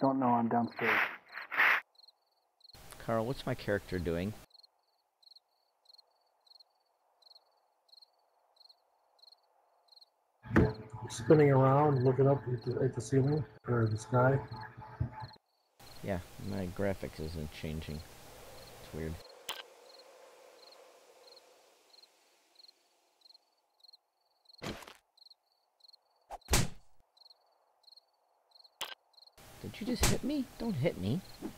don't know I'm downstairs. Carl, what's my character doing? Spinning around, looking up at the ceiling or the sky. Yeah, my graphics isn't changing. It's weird. Did you just hit me? Don't hit me.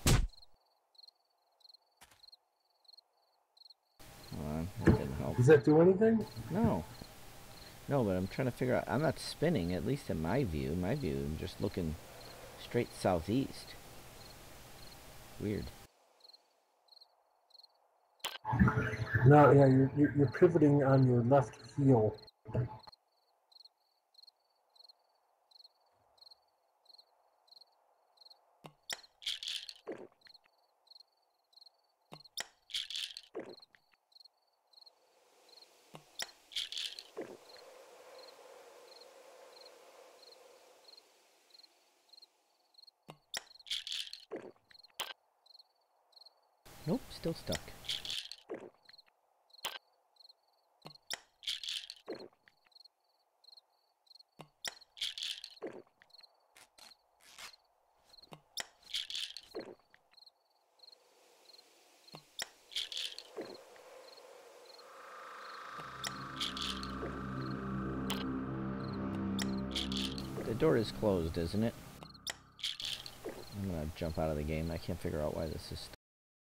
Hold on, that didn't help. Does that do anything? No. No, but I'm trying to figure out. I'm not spinning, at least in my view. My view, I'm just looking straight southeast. Weird. No, yeah, you're pivoting on your left heel. Nope, still stuck. The door is closed, isn't it? I'm gonna jump out of the game. I can't figure out why this is